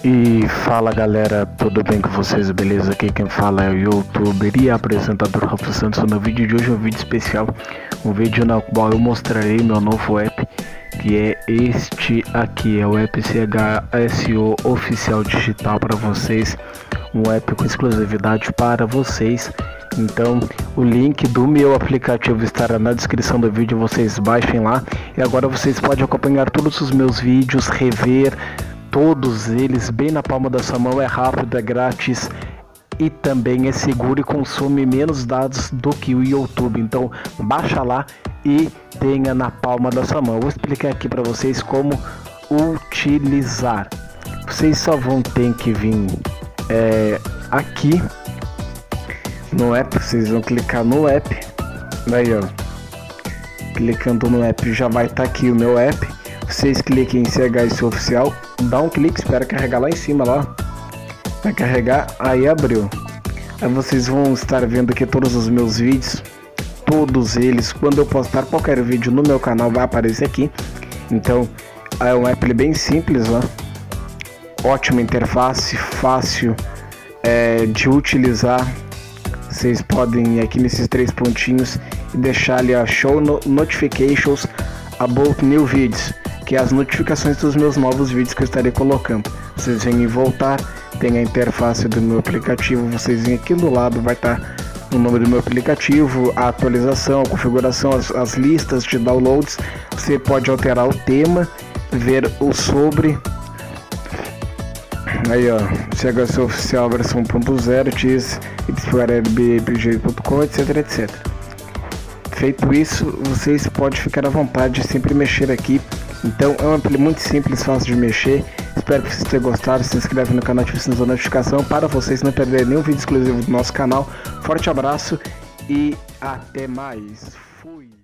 E fala galera, tudo bem com vocês? Beleza? Aqui quem fala é o youtuber e apresentador Rafa Santos. No vídeo de hoje é um vídeo especial, um vídeo no qual eu mostrarei meu novo app, que é este aqui, é o app CHSO Oficial Digital para vocês, um app com exclusividade para vocês. Então o link do meu aplicativo estará na descrição do vídeo, vocês baixem lá e agora vocês podem acompanhar todos os meus vídeos, rever todos eles bem na palma da sua mão. É rápido, é grátis e também é seguro e consome menos dados do que o YouTube. Então baixa lá e tenha na palma da sua mão. Eu vou explicar aqui para vocês como utilizar. Vocês só vão ter que vir aqui no app, vocês vão clicar no app, daí ó, clicando no app já vai estar aqui o meu app. Vocês cliquem em CHSO Oficial, dá um clique, espera carregar lá em cima, lá vai carregar, aí abriu. Aí vocês vão estar vendo aqui todos os meus vídeos, todos eles, quando eu postar qualquer vídeo no meu canal vai aparecer aqui. Então é um app bem simples, ó, ótima interface, fácil de utilizar. Vocês podem ir aqui nesses três pontinhos e deixar ali a Show Notifications About New Videos, que é as notificações dos meus novos vídeos que eu estarei colocando. Vocês vêm em voltar, tem a interface do meu aplicativo, vocês vêm aqui do lado, vai estar o nome do meu aplicativo, a atualização, a configuração, as listas de downloads. Você pode alterar o tema, ver o sobre. Aí ó, CHSO Oficial versão 1.0, explorerbpg.com, etc. Feito isso, vocês podem ficar à vontade de sempre mexer aqui. Então é um app muito simples, fácil de mexer. Espero que vocês tenham gostado. Se inscreve no canal, ative o sininho da notificação para vocês não perderem nenhum vídeo exclusivo do nosso canal. Forte abraço e até mais. Fui!